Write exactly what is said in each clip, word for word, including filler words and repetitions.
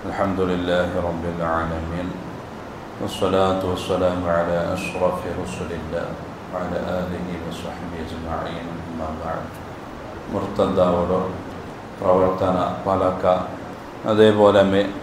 الحمد لله رب العالمين والصلاة والسلام على أشرف رسل الله وعلى آله وصحبه أجمعين أما بعد മുർത്തദ്ദാവോട് പ്രവർത്തന പലക അതേപോലെ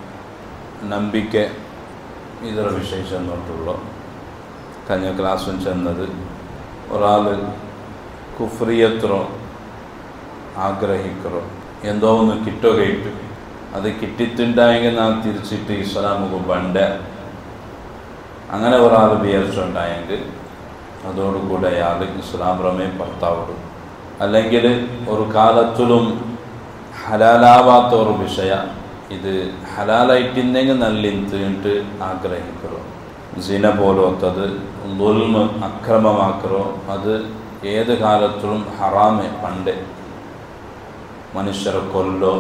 ನಂಬಿಕೆ ಇದರ ವಿಷಯ ಚೆನ್ನೋട്ടുള്ളൂ കഴിഞ്ഞ ക്ലാസ്സും ചെന്നത് ഒരാൾ കുഫ്രിയത്രോ ആഗ്രഹിക്കറോ എന്തോ ഒന്ന് കിട്ടുകയിട്ട് അത് കിട്ടിയിട്ടുണ്ടായെങ്കിൽ നാം തിരിച്ചിട്ട് ഇസ്ലാമുക്ക് ബണ്ട അങ്ങനെ ഒരാൾ വിചാരിച്ചുണ്ടായെങ്കിൽ അതോടുകൂടെ അയാൾ ഇസ്ലാം റമേ ഭർത്താവിടും അല്ലെങ്കിൽ ഒരു കാലത്തിലും ഹലാലാവാത്ത ഒരു വിഷയ ഇത് ഹലാലായിട്ടിന്നെങ്കിൽ നല്ലിന്തിട്ട് ആഗ്രഹിക്കറോ സിന പോലത്തത് ദുൽമ് അക്രമമാക്കറോ അത് ഏത് കാലത്തിലും ഹറാമേ പണ്ട് മനുഷ്യരെ കൊല്ലോ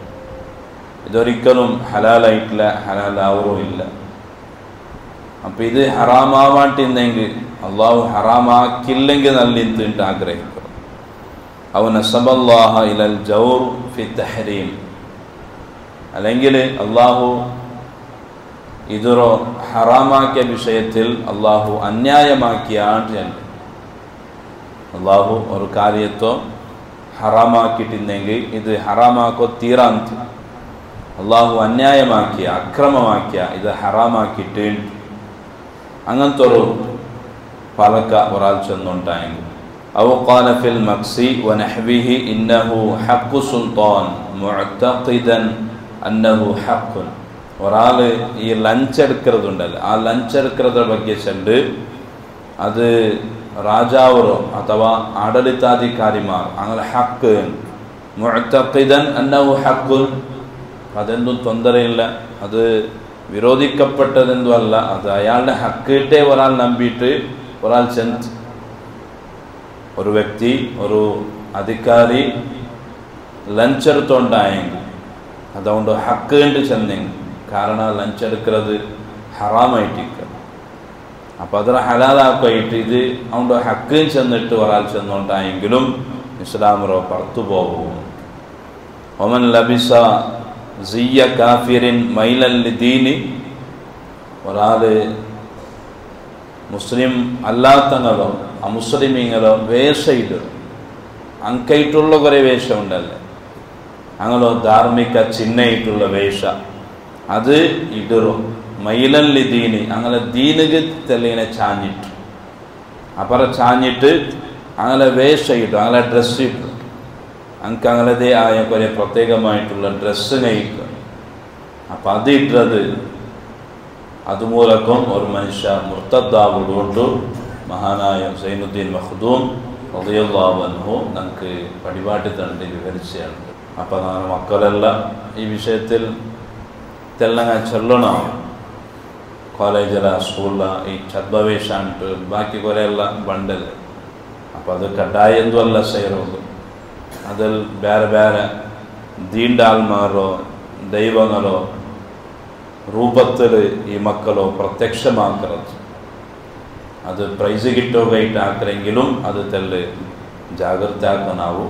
ഇതൊരിക്കലും ഹലാലായിട്ടില്ല ഹലാലാവോ ഇല്ല അപ്പം ഇത് ഹറാമാവാട്ടിന്നെങ്കിൽ അള്ളാഹു ഹറാമാക്കില്ലെങ്കിൽ നല്ലിന്തിട്ട് ആഗ്രഹിക്കും ഔ നസബല്ലാഹ ഇലൽ ജൗർ ഫി തഹരീം അല്ലെങ്കിൽ അള്ളാഹു ഇതൊരു ഹറാമാക്കിയ വിഷയത്തിൽ അള്ളാഹു അന്യായമാക്കിയാണ് അള്ളാഹു ഒരു കാര്യത്തോ ഹറാമാക്കിയിട്ടില്ലെങ്കിൽ ഇത് ഹറാമാക്കോ തീരാന്ത് അള്ളാഹു അന്യായമാക്കിയ അക്രമമാക്കിയ ഇത് ഹറാമാക്കിയിട്ട് അങ്ങനത്തെ ഒരു പലക്ക ഒരാൾ ചെന്നുണ്ടായെങ്കിൽ أو قال في المقصي ونحوه إنه حق سلطان معتقدا أنه حق ഒരാൾ ഈ ലഞ്ച് എടുക്കുന്നതുണ്ടല്ലോ ആ ലഞ്ച് എടുക്കുന്നതിനെ ಬಗ್ಗೆ ചെണ്ട് അത് രാജാവരോ അഥവാ ആഡളിതാധികാരിമാർ അങ്ങനെ ഹക്ക് മുഅ്തഖിദൻ അന്നഹു ഹഖ് അതെന്തും തൊന്തരയില്ല അത് വിരോധിക്കപ്പെട്ടതെന്തും അല്ല അത് അയാളുടെ ഹക്കിട്ടേ ഒരാൾ നമ്പിയിട്ട് ഒരാൾ ചെന്ന് ഒരു വ്യക്തി ഒരു അധികാരി ലഞ്ച് എടുത്തോണ്ടായെങ്കിൽ അതുകൊണ്ട് ഹക്ക് ഉണ്ട് ചെന്നെങ്കിൽ കാരണം ലഞ്ച് എടുക്കുന്നത് ഹറാമായിട്ടിരിക്കുക അപ്പം അതിനെ ഹലാലാക്കായിട്ട് ഇത് അതുകൊണ്ട് ഹക്ക് ചെന്നിട്ട് ഒരാൾ ചെന്നുണ്ടായെങ്കിലും ഇസ്ലാമറോ പുറത്തു പോകും ഒമൻ ലബിസ സിയ്യ കാഫിറിൻ മൈലല്ലി ദീനി ഒരാൾ മുസ്ലിം അല്ലാത്തങ്ങളോ അമുസ്ലിമീങ്ങളോ വേഷയിടും അങ്കായിട്ടുള്ള കുറേ വേഷമുണ്ടല്ലേ അങ്ങനോ ധാർമ്മിക ചിഹ്നയിട്ടുള്ള വേഷ അത് ഇടും മൈലല്ലി ദീനി അങ്ങനെ ദീനുക്ക് തെല്ലിങ്ങനെ ചാഞ്ഞിട്ട് അപ്പറ ചാഞ്ഞിട്ട് അങ്ങനെ വേഷ ഇടും അങ്ങനെ ഡ്രസ്സ് ഇട്ടു അങ്ങക്ക് അങ്ങനത്തെ ആയ കുറേ പ്രത്യേകമായിട്ടുള്ള ഡ്രസ്സ് നയിക്കുക അപ്പം അത് ഇട്ടത് അതുമൂലക്കും ഒരു മനുഷ്യ മുർത്തദ്ദാവുകൊണ്ട് മഹാനായ സൈനുദ്ദീൻ മഖ്ദൂം റളിയല്ലാഹു അൻഹു നമുക്ക് പടിപാട്ടി തണ്ടി വിവരിച്ചാണ്. അപ്പം നമ്മുടെ മക്കളെല്ലാം ഈ വിഷയത്തിൽ തെല്ലങ്ങ ചൊല്ലണം കോളേജില സ്കൂളില ഈ ഛദ്മവേഷാണ്ട് ബാക്കി കുറേ എല്ലാം ബണ്ടല് അപ്പം അത് കഡായ എന്തും അല്ല സൈറുള്ളൂ അതിൽ ಬೇರೆ ಬೇರೆ ദീണ്ടാൽമാരോ ദൈവങ്ങളോ രൂപത്തിൽ ഈ മക്കളോ പ്രത്യക്ഷമാക്കുന്നത് അത് പ്രൈസ് കിട്ടുകയായിട്ട് ആക്കരെങ്കിലും അത് തെല്ല് ജാഗ്രത ആക്കാനാവും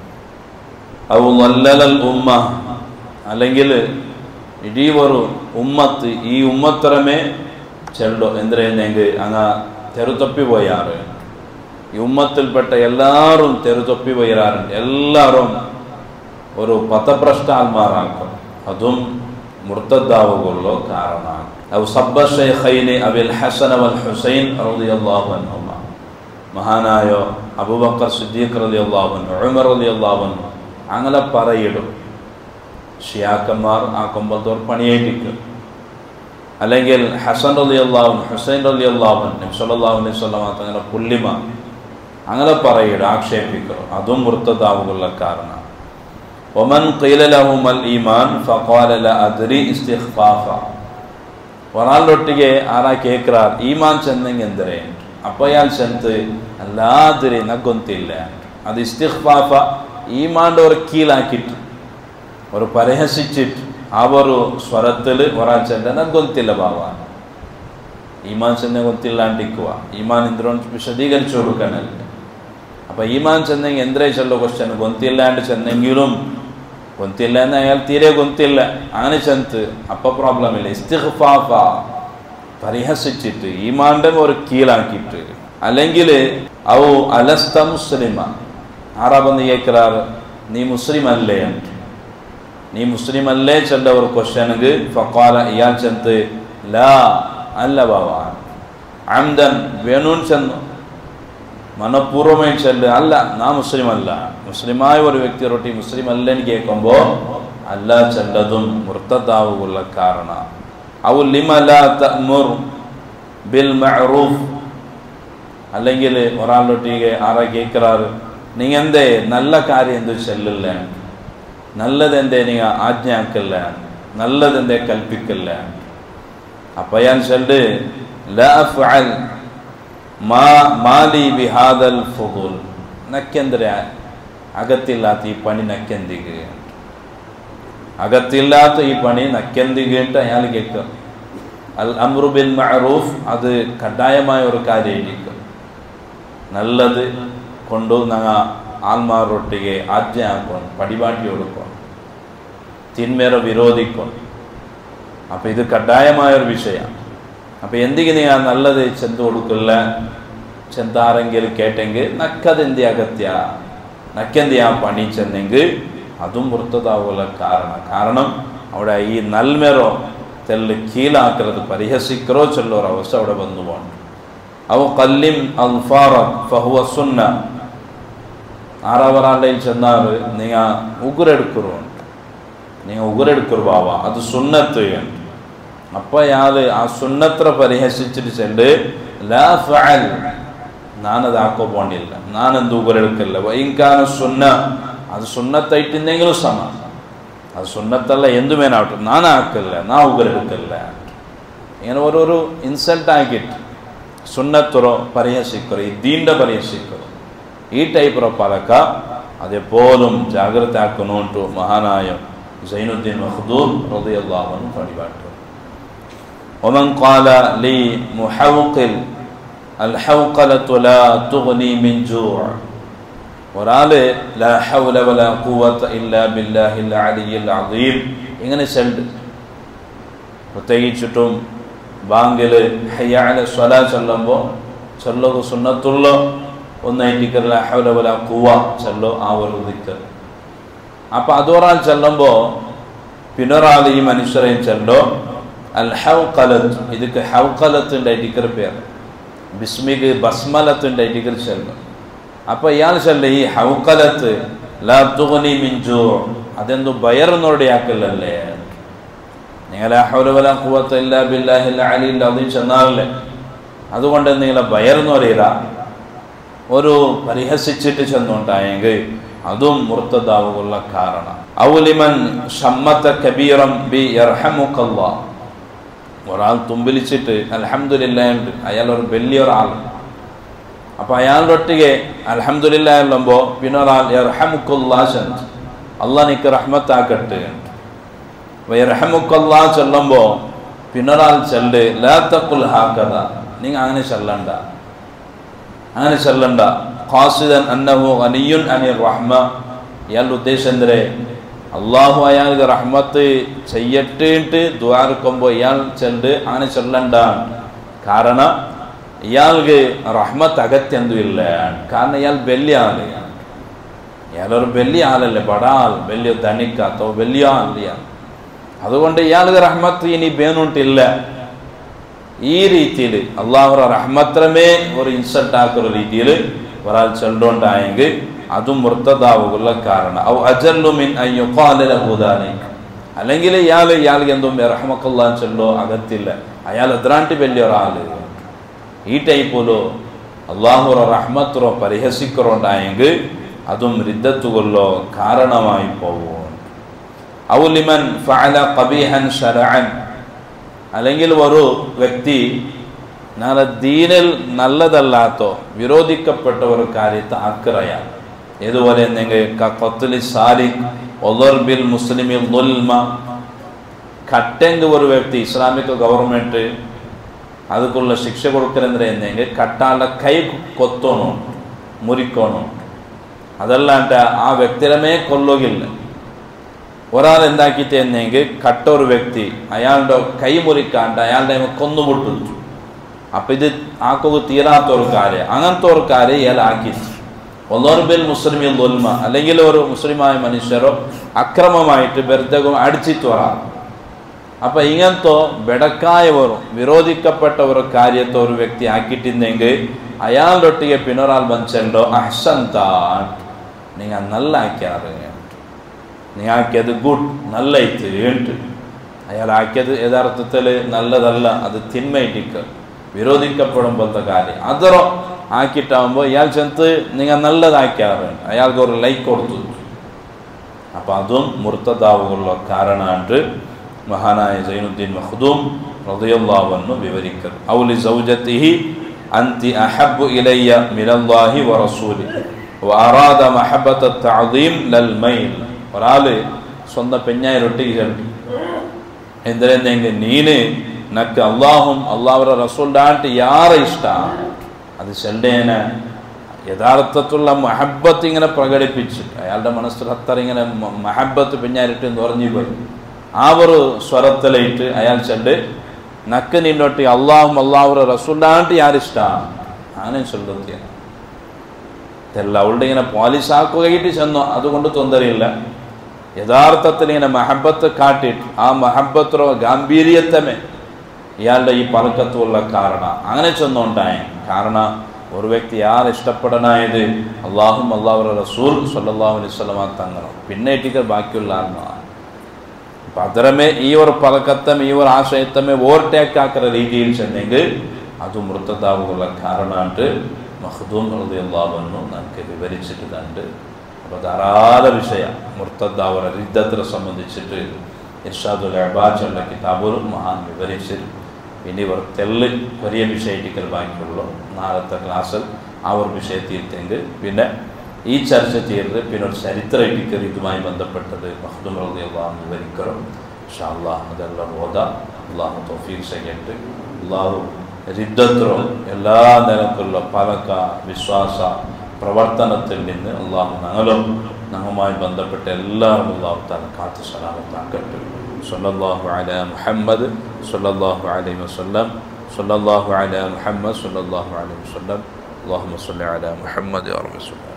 അವು നല്ലൽ ഉമ്മ അല്ലെങ്കിൽ ഇടീ ഒരു ഉമ്മത്ത് ഈ ഉമ്മത്തരമേ ചെല്ലോ എന്തിനെങ്കിൽ അങ്ങ തെരുതൊപ്പി പോയാറ് ഈ ഉമ്മത്തിൽപ്പെട്ട എല്ലാവരും തെരുതൊപ്പി പോയാറുണ്ട് എല്ലാവരും ഒരു പഥഭ്രഷ്ടാത്മാരാക്കും അതും മുർത്തദ്ദാവുകളോ കാരണമാണ് ഔ സബ്ബ ശൈഖൈനി അബിൽ ഹസൻ വൽ ഹുസൈൻ റളിയല്ലാഹു അൻഹുമ മഹാനായ അബൂബക്കർ സിദ്ദീഖ് റളിയല്ലാഹു അൻഹു ഉമർ റളിയല്ലാഹു അൻഹു അങ്ങനെ പറയിടും ഷിയാക്കന്മാർ ആ കൊമ്പത്തോർ പണിയേറ്റിക്കും അല്ലെങ്കിൽ ഹസൻ റളിയല്ലാഹു അൻഹു ഹുസൈൻ റളിയല്ലാഹു അൻഹു നബി സല്ലല്ലാഹു അലൈഹി വസല്ലം തങ്ങളുടെ പുല്ലിമ അങ്ങനെ പറയിടും ആക്ഷേപിക്കും അതും മുർത്തദ്ദാവുകളുടെ കാരണമാണ് ومن قيل لهم الإيمان فقال لا أدري استخفافا ഒരാളൊട്ടിಗೆ ആരാ കേൾക്കാർ ഈമാൻ ചെന്നെങ്കിൽ എന്തരേ അപ്പോൾ അയാൾ ചെന്ന് അല്ലാതിരി നഗൊന്തില്ല അത് ഇസ്തിഖ്ഫാഫ ഈമാൻ്റെ ഒരു കീഴാക്കിയിട്ട് ഒരു പരിഹസിച്ചിട്ട് ആ ഒരു സ്വരത്തിൽ ഒരാൾ ചെന്ന നഗൊന്തില്ല ബാവ ഈമാൻ ചെന്ന ഗൊന്തില്ലാണ്ടിക്കുക ഈമാൻ എന്തിനോ വിശദീകരിച്ചു കൊടുക്കാനല്ല അപ്പം ഈമാൻ ചെന്നെങ്കിൽ എന്തരേ ചെല്ലോ ക്വസ്റ്റ്യൻ ഗൊന്തില്ലാണ്ട് ചെന്നെങ്കിലും ಗೊಂತಿಲ್ಲ ಅಂದ್ರೆ ಅಯಾಲ್ ತೀರೇ ಗೊಂತಿಲ್ಲ അങ്ങനെ ചെന്ത് അപ്പൊ പ്രോബ്ലം ഇല്ല. ഇസ്തിഗ്ഫാഫ പരിഹസിച്ചിട്ട് ഈമാന്റെ ഒരു കീഴാക്കിയിട്ട് അല്ലെങ്കിൽ ഔ അലസ്ത മുസ്ലിമ ആരാ ಬಂದು കേൾക്കാറ് നീ മുസ്ലിം അല്ലേ നീ മുസ്ലിം അല്ലേ ചെല്ല ഒരു ക്വസ്റ്റ്യനുക്ക് ഫഖാല ഇയാൾ ചെന്ത് ലാ അല്ല ബാബ അംദൻ വേണൂൻ ചെന്നു മനഃപൂർവ്വമായി ചെല്ല് അല്ല നാ മുസ്ലിം അല്ല. മുസ്ലിമായ ഒരു വ്യക്തി റൊട്ടി മുസ്ലിം അല്ലെന്ന് കേൾക്കുമ്പോൾ അല്ല ചെല്ലതും മുർത്തദാവുള്ള കാരണം. ഔ ലിമ ലാ തഅ്മുർ ബിൽ മഅറൂഫ് അല്ലെങ്കിൽ ഒരാളൊട്ടിಗೆ ആരാ കേൾക്കാറ് നീ എന്തേ നല്ല കാര്യം എന്ത് ചെല്ലില്ല, നല്ലതെന്തേ നീ ആജ്ഞാക്കല്ല, നല്ലതെന്തേ കൽപ്പിക്കല്ല. അപ്പൊ ഞാൻ ചെല്ല് ലാ അഫ്അൽ മാ മാലി ബിഹാദൽ ഫുദൂൽ നക്കെന്തര അകത്തില്ലാത്ത ഈ പണി നക്കെന്തിಗೆ അകത്തില്ലാത്ത ഈ പണി നക്കെന്തിಗೆ ಅಂತ അയാൾ കേൾക്കും. അൽ അംറു ബിൽ മഅറൂഫ് അത് കഡായമായ ഒരു കാര്യമായിരിക്കും. നല്ലത് കൊണ്ട് ഞങ്ങ ആൽമാരൊട്ടിಗೆ ആജ്ഞೆ ಹಾಕೊಂಡು പടിപാಟಿ കൊടുക്കും, തിന്മേറെ വിരോധിക്കും. അപ്പം ഇത് കഡായമായൊരു വിഷയമാണ്. അപ്പം എന്തിಗೆ നീ ആ നല്ലത് ചെന്ത് കൊടുക്കില്ല, ചെന്താരെങ്കിലും കേട്ടെങ്കിൽ നക്കതെന്തി അകത്യ നക്കെന്തി ആ പണി ചെന്നെങ്കിൽ അതും മുർത്തദാവുള്ള കാരണം. കാരണം അവിടെ ഈ നന്മേറോ തെല്ല് കീഴാക്കുന്നത് പരിഹസിക്കറോ ചെല്ലൊരു അവസ്ഥ അവിടെ വന്നു പോകണം. അവ കല്ലിം അൽഫാറ ഫഹുവ സുന്ന ആറാവറാളുടെ ചെന്നാൽ നീങ്ങ ഉಗುರೆടുക്കുറുണ്ട്, നീങ്ങ ഉಗುರೆടുക്കുറുവാവ അത് സുന്നത്ത്. അപ്പൊ അയാള് ആ സുന്നത്ര പരിഹസിച്ചിട്ട് ചെണ്ട് ലാ ഫഅൽ ഞാനത് ആക്കോ പോണ്ടില്ല, ഞാനെന്ത് ഉಗುರೆടുക്കല്ല. വൈകാന സുന്ന അത് സുന്നത്തായിട്ടെന്തെങ്കിലും സമ അത് സുന്നത്തല്ല എന്തുമേനാവട്ടെ ഞാൻ ആക്കല്ല, നാ ഉಗುರೆടുക്കല്ല. ഇങ്ങനെ ഓരോരോ ഇൻസൾട്ട് ആക്കിയിട്ട് സുന്നത്തറോ പരിഹസിക്കറോ ഈ ദീന്റെ പരിഹസിക്കറോ ഈ ടൈപ്പ് പലക്ക അതെപ്പോലും ജാഗ്രത ആക്കണോണ്ടു മഹാനായ സൈനുദ്ദീൻ മഖ്ദൂം റളിയല്ലാഹു അൻഹു പടിപാട്ട്. ومن قال لي محوقل الحوقلة لا تغني من جوع ഒരാള് ലാ ഹൗല വലാ ഖുവത ഇല്ലാ ബില്ലാഹിൽ അലിയിൽ അദീം ഇങ്ങനെ ചെല്ല്. പ്രത്യേകിച്ചിട്ടും ബാങ്കില് ഹയ്യ അല സ്വലാ ചൊല്ലുമ്പോൾ ചൊല്ലുക സുന്നത്തുള്ള ഒന്നായിട്ട് ലാ ഹൗല വലാ ഖുവ ചൊല്ലോ ആ ഒരു ദിക്ർ. അപ്പം അതൊരാൾ ചെല്ലുമ്പോൾ പിന്നൊരാൾ ഈ മനുഷ്യരെയും ചെല്ലോ അൽ ഹൗഖലത്ത് ഇതൊക്കെ ഹൗഖലത്തിൻ്റെ ഡിക്കർ പേര് ബിസ്മിക്ക് ബസ്മലത്തിൻ്റെ ഡിക്കർ ചെല്ലും. അപ്പം ഇയാൾ ചെല്ല ഈ ഹൗഖലത്ത് ലാ തുഗ്നി മിൻ ജൂ അതെന്തു ബയറുന്നോടെ ആക്കലല്ലേ. നിങ്ങൾ ലാ ഹൗല വലാ ഖുവത ഇല്ലാ ബില്ലാഹിൽ അലിയിൽ അദീം ചെന്നാലല്ലേ, അതുകൊണ്ട് നിങ്ങളെ ബയർന്ന് പറയില്ല ഒരു പരിഹസിച്ചിട്ട് ചെന്നുണ്ടായെങ്കിൽ അതും മുർത്തദാവുള്ള കാരണം. ഔലിമൻ ഷമ്മത കബീറം ബി യർഹമുക്കല്ലാഹ് ഒരാൾ തുമ്പിലിച്ചിട്ട് അൽഹംദുലില്ലാഹ് ഉണ്ട്, അയാൾ ഒരു വലിയൊരാൾ. അപ്പം അയാളുടെ ഒട്ടിಗೆ അൽഹംദുലില്ലാഹ് എല്ലുമ്പോൾ പിന്നെ ഒരാൾ യർഹമുക്കല്ലാഹ് ചെന്ന് അള്ളാഹ് നിനക്ക് റഹ്മത്താക്കട്ടെ യർഹമുക്കല്ലാഹ് ചൊല്ലുമ്പോൾ പിന്നൊരാൾ ചെല്ല് ലാ തഖുൽ ഹാകദ നിങ്ങൾ അങ്ങനെ ചെല്ലണ്ട, അങ്ങനെ ചെല്ലണ്ട. ഖാസിദൻ അന്നഹു ഗനിയുൻ അനിർ റഹ്മ ഇയാളുടെ ഉദ്ദേശം എന്തേ അള്ളാഹു അയാൾക്ക് റഹ്മത്ത് ചെയ്യട്ടിട്ട് ദ്വാരക്കുമ്പോൾ ഇയാൾ ചെല്ല് അങ്ങനെ ചൊല്ലണ്ട. കാരണം ഇയാൾക്ക് റഹ്മത്ത് അകത്യൊന്നും ഇല്ല. കാരണം ഇയാൾ വലിയ ആള്, ഇയാളൊരു വലിയ ആളല്ലേ, ബടാൾ വലിയ ധനിക്കാത്തോ വലിയ ആളില്ല. അതുകൊണ്ട് ഇയാൾക്ക് റഹ്മത്ത് ഇനി വേണുണ്ടില്ല. ഈ രീതിയിൽ അള്ളാഹുടെ റഹ്മത്രമേ ഒരു ഇൻസൾട്ട് ആക്കുന്ന രീതിയിൽ ഒരാൾ ചൊല്ലുണ്ടായെങ്കിൽ അതും മുർത്തദാവുള്ള കാരണം. ഔ അജല്ലു മിൻ അൻ യുഖാല ലഹു ദാലിക് അല്ലെങ്കിൽ ഇയാൾ ഇയാൾക്ക് എന്തും റഹ്മക്കല്ലാഹ് ചൊല്ലോ അകത്തില്ല, അയാൾ എത്രാണ്ട് വലിയൊരാള്. ഈ ടൈപ്പിലോ അള്ളാഹുറ റഹ്മത്തുറോ പരിഹസിക്കറുണ്ടായെങ്കിൽ അതും റിദ്ദത്തുകൊള്ളോ കാരണമായി പോകും. ഔ ലിമൻ ഫഅല ഖബീഹൻ ശറഅൻ അല്ലെങ്കിൽ ഒരു വ്യക്തി നാളെ ദീനിൽ നല്ലതല്ലാത്തോ വിരോധിക്കപ്പെട്ട ഒരു കാര്യത്തെ ആക്രയാണ്. ഏതുപോലെ ബിൽ മുസ്ലിമി ദുൽമ കട്ടെങ്കിൽ ഒരു വ്യക്തി ഇസ്ലാമിക് ഗവൺമെന്റ് ಅದಕ್ಕೆಲ್ಲ ಶಿಕ್ಷೆ ಕೊಡ್ಕರಂದ್ರೆ ಎಂದಂಗೆ ಕಟ್ಟಾಲ ಕೈ ಕೊತ್ತೋನು ಮುರಿಕೋನು ಅದೆಲ್ಲ ಅಂತ ಆ ವ್ಯಕ್ತಿರಮೇ ಕೊಲ್ಲೋಗಿಲ್ಲ. ഒരാൾ എന്താക്കിiteങ്കിൽ കട്ട ഒരു വ്യക്തി അയാളുടെ കൈ മുറിക്കാണ്ട് അയാളുടെ കൊന്നുമുട്ടുന്നു. അപ്പം ഇത് ആക്കൊക്കെ തീരാത്ത ഒരു കാര്യം. അങ്ങനത്തെ ഒരു കാര്യം ഇയാൾ ആക്കി ഒന്നോർബിൽ മുസ്ലിമിൽ ദുൽമ അല്ലെങ്കിൽ ഒരു മുസ്ലിമായ മനുഷ്യരോ അക്രമമായിട്ട് വെറുതെ അടിച്ചിട്ട് വരാം. അപ്പം ഇങ്ങനത്തെ ബെടക്കായ ഒരു വിരോധിക്കപ്പെട്ട ഒരു കാര്യത്തെ ഒരു വ്യക്തി ആക്കിയിട്ടിരുന്നെങ്കിൽ അയാളുടെ ഒട്ടിಗೆ പിന്നൊരാൾ ಬಂಚೆಂಡೋ ಅಹ್ಸಂತ നിങ്ങൾ നല്ല ആക്കിയാറ് നീ ആക്കിയത് ഗുഡ് നല്ല ഇത്ത് ഏണ്ട് അയാൾ ആക്കിയത് യഥാർത്ഥത്തിൽ നല്ലതല്ല, അത് തിന്മയിട്ടിക്ക് വിരോധിക്കപ്പെടുമ്പോഴത്തെ കാര്യം അതറോ ആക്കിയിട്ടാകുമ്പോൾ ഇയാൾ ചെന്ന് നിങ്ങൾ നല്ലതാക്കിയാറ് അയാൾക്ക് ഒരു ലൈക്ക് കൊടുത്തു. അപ്പം അതും മുർത്തദാവുള്ള കാരണമായിട്ട് മഹാനായ സൈനുദ്ദീൻ മഖ്ദൂം റളിയല്ലാഹു അൻഹു വിവരിക്കുന്നു. ഔലി സൗജത്തിഹി അൻതി അഹബ്ബു ഇലയ്യ മിനല്ലാഹി വറസൂലിഹി വഅറാദ മഹബ്ബത തഅദീം ലൽ മൈൽ. ഒരാൾ സ്വന്തം പെഞ്ഞായി റൊട്ടിക്ക് ചെല്ലു എന്തിനെങ്കിൽ നീന് നക്ക് അള്ളാഹും അള്ളാഹുടെ റസൂലിൻ്റെ യാറെ ഇഷ്ടമാണ് അത് ചെല്ലേനെ യഥാർത്ഥത്തിലുള്ള മഹബത്ത് ഇങ്ങനെ പ്രകടിപ്പിച്ച് അയാളുടെ മനസ്സിൽ അത്ര ഇങ്ങനെ മഹബത്ത് പെഞ്ഞാരിട്ട് എന്ന് പറഞ്ഞു പോയി. ആ ഒരു സ്വരത്തിലായിട്ട് അയാൾ ചെല്ല് നക്ക് നിന്നോട്ട് അള്ളാഹും അള്ളാഹുടെ റസൂലിൻ്റെ യാരിഷ്ടമാണ് അങ്ങനെ ചൊല്ലത്തിയാണ്. ഇതെല്ലാം അവളുടെ ഇങ്ങനെ പോലീസ് ആക്കുകയായിട്ട് ചെന്നോ അതുകൊണ്ട് തൊന്തരയില്ല. യഥാർത്ഥത്തിൽ ഇങ്ങനെ മഹബത്ത് കാട്ടിയിട്ട് ആ മഹബത്തിലോ ഗാംഭീര്യത്തമേ ഇയാളുടെ ഈ പറക്കത്തുള്ള കാരണം അങ്ങനെ ചെന്നുണ്ടായി. കാരണം ഒരു വ്യക്തി ആർ ഇഷ്ടപ്പെടാനായത് അള്ളാഹും അള്ളാഹുടെ റസൂൽ സല്ലല്ലാഹു അലൈഹി വസല്ലമ തങ്ങളും പിന്നെ ഇട്ടിക്ക് ബാക്കിയുള്ള ആത്മാവാണ്. അപ്പം അതരമേ ഈ ഒരു പറക്കത്തം ഈ ഒരു ആശയത്തമേ ഓവർടേക്ക് ആക്കുന്ന രീതിയിൽ ചെന്നെങ്കിൽ അത് മൃത്തതാവുള്ള കാരണമായിട്ട് മഖ്ദൂം റളിയല്ലാഹു അൻഹു നമുക്ക് വിവരിച്ചിട്ട് കണ്ട്. അപ്പോൾ ധാരാളം വിഷയം മുർത്തദാവറ റിദ്ദത്തിനെ സംബന്ധിച്ചിട്ട് ഇർഷാദുൽ ഇബാദ് എന്ന കിതാബിലും മഹാൻ വിവരിച്ചിട്ട് ഇനി ഇവർ തെല്ല് വലിയ വിഷയത്തിക്കൽ ബാക്കിയുള്ളൂ. നാളത്തെ ക്ലാസ്സിൽ ആ ഒരു വിഷയത്തിലെങ്കിൽ പിന്നെ ഈ ചർച്ച ചെയ്തത് പിന്നെ ഒരു ചരിത്ര ഇടിക്കൽ ഇതുമായി ബന്ധപ്പെട്ടത് മഖ്ദൂം റളിയല്ലാഹു അൻഹു വിവരിക്കണം. ഇൻഷാ അല്ലാഹ് അതെല്ലാം ഓതാ അല്ലാഹു തൗഫീഖ് ചെയ്യട്ടെ. അല്ലാഹു റിദ്ദത്തിലും എല്ലാ നിലക്കുള്ള പലക വിശ്വാസ പ്രവർത്തനത്തിൽ നിന്ന് അള്ളാഹു ഞങ്ങളും ഞങ്ങളുമായി ബന്ധപ്പെട്ട എല്ലാവരും അള്ളാഹു തആല കാത്തു സലാമത്താക്കട്ടെ. സല്ലല്ലാഹു അലാ മുഹമ്മദ് സല്ലല്ലാഹു അലൈഹി വസല്ലം സല്ലല്ലാഹു അലാ മുഹമ്മദ് സല്ലല്ലാഹു അലൈഹി വസല്ലം. അല്ലാഹുമ്മ സ്വല്ലി അലാ മുഹമ്മദ് യാ റബ്ബി.